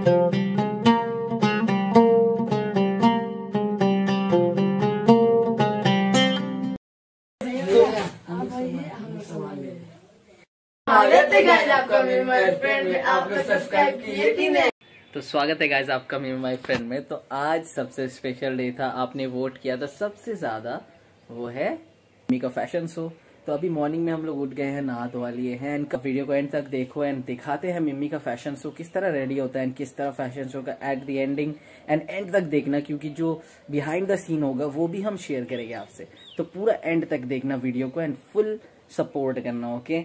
तो स्वागत है गाइज आपका मी माई फ्रेंड में। तो आज सबसे स्पेशल डे था, आपने वोट किया था सबसे ज्यादा, वो है मम्मी का फैशन शो। तो अभी मॉर्निंग में हम लोग उठ गए हैं, नहा धोवा लिए हैं। एंड वीडियो को एंड तक देखो एंड दिखाते हैं मम्मी का फैशन शो किस तरह रेडी होता है एंड किस तरह फैशन शो का एट द एंडिंग एंड तक देखना, क्योंकि जो बिहाइंड द सीन होगा वो भी हम शेयर करेंगे आपसे। तो पूरा एंड तक देखना वीडियो को एंड फुल सपोर्ट करना, ओके।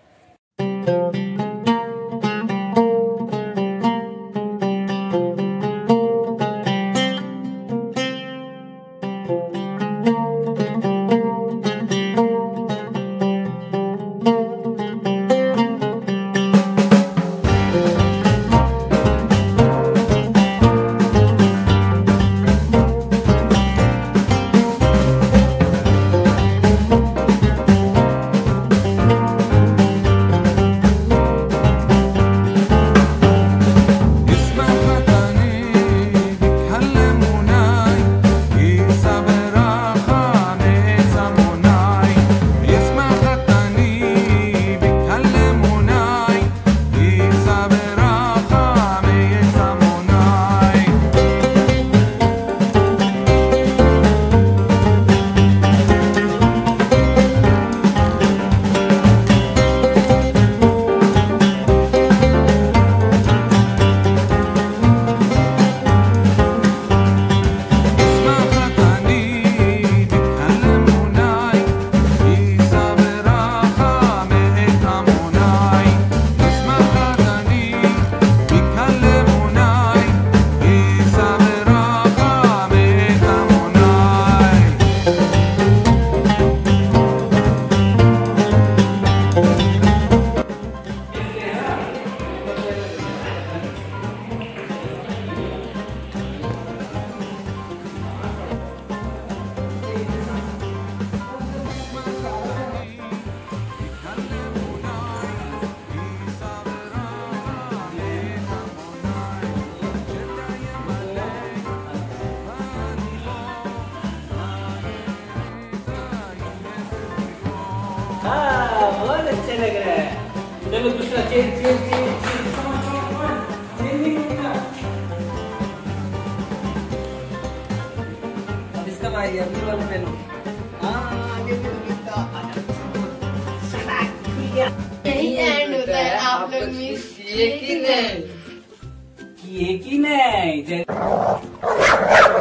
बहुत अच्छे लग रहा है। चलो दूसरा चेंज। अब इसका भाई अगली वाला पहनो। यही एंड होता है। आप लोग मिस किए कि नहीं? किए कि नहीं?